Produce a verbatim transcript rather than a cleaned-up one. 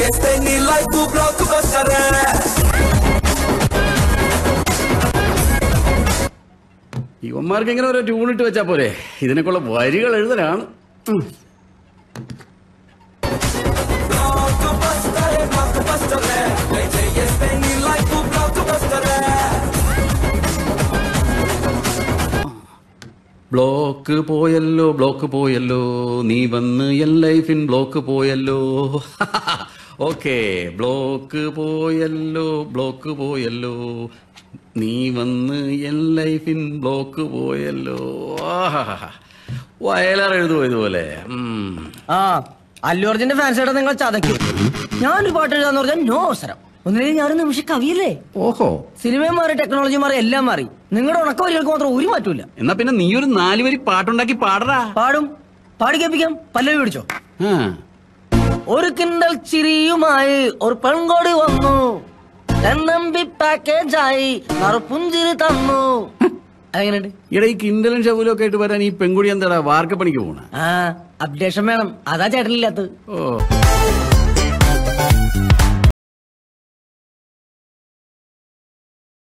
ഇവന്മാർക്ക് ഇങ്ങനെ ഓരോ ട്യൂണിട്ട് വെച്ചാ പോരെ, ഇതിനൊക്കെയുള്ള വരികൾ എഴുതലാണ്. ബ്ലോക്ക് പോയല്ലോ ബ്ലോക്ക് പോയല്ലോ നീ വന്ന് എൻ ലൈഫിൻ ബ്ലോക്ക് പോയല്ലോ. ഓക്കെ, ബ്ലോക്ക് പോയല്ലോ ബ്ലോക്ക് പോയല്ലോ നീ വന്ന് എൻ ലൈഫിൻ ബ്ലോക്ക് പോയല്ലോ. വയലാർ എഴുതുമോ ഇതുപോലെ? ആ അല്ലു അർജുന്റെ ഫാൻസായിട്ട് നിങ്ങൾ ചതയ്ക്കും. ഞാനൊരു പാട്ട് എഴുതാന്ന് പറഞ്ഞാൽ നോ അവസരം. ഒന്നില്ലെങ്കിൽ ഞാനൊരു നിമിഷം കവിയല്ലേ. ഓഹോ, സിനിമയും മാറി ടെക്നോളജി മാറി എല്ലാം മാറി. നിങ്ങളുടെ ഉണക്കവരികൾക്ക് മാത്രം ഒരു മാറ്റൂല. എന്നാ പിന്നെ നീ ഒരു നാല് വരി പാട്ടുണ്ടാക്കി പാടറാ. പാടും, പാടി കേൾപ്പിക്കാം. പല്ലവി പിടിച്ചോ. ഒരു കിണ്ടൽ ചിരിയുമായി ഒരു പെൺകോടി വന്നു, എണ്ണമ്പി പാക്കേജായി പുഞ്ചിരി തന്നു. എങ്ങനെയുണ്ട്? ഇവിടെ ഈ കിണ്ടലും ഷവലും ഒക്കെ ആയിട്ട് വരാൻ ഈ പെൺകുടി എന്താടാ വാർക്കപ്പണിക്ക് പോണ? ആ അപ്ഡേഷൻ വേണം, അതാ ചേട്ടനില്ലാത്തത്. ഓ